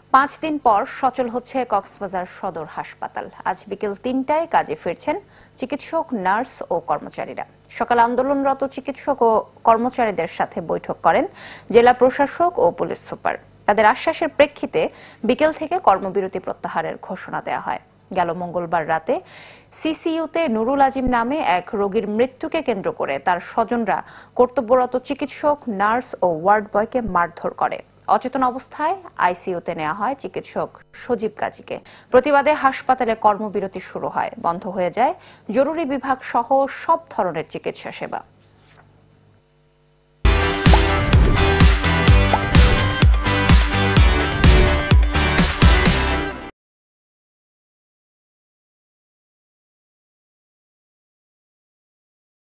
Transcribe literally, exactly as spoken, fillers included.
পাঁচ দিন পর সচল হচ্ছে কক্সবাজার সদর হাসপাতাল। আজ বিকেল তিনটায় কাজে ফিরছেন চিকিৎসক, নার্স ও কর্মচারীরা। সকালে আন্দোলনরত চিকিৎসক ও কর্মচারীদের সাথে বৈঠক করেন জেলা প্রশাসক ও পুলিশ সুপার। তাদের আশ্বাসের প্রেক্ষিতে বিকেল থেকে কর্মবিরতি প্রত্যাহারের ঘোষণা দেওয়া হয়। গেল মঙ্গলবার রাতে সিসিইউতে নুরুল আজিম নামে এক রোগীর মৃত্যুকে কেন্দ্র করে তার স্বজনরা কর্তব্যরত চিকিৎসক, নার্স ও ওয়ার্ড বয়কে মারধর করে। অচেতন অবস্থায় আইসিইউতে নেওয়া হয় চিকিৎসক সজীব গাজীকে। প্রতিবাদে হাসপাতালে কর্মবিরতি শুরু হয়। বন্ধ হয়ে যায় জরুরি বিভাগ সহ সব ধরনের চিকিৎসা সেবা।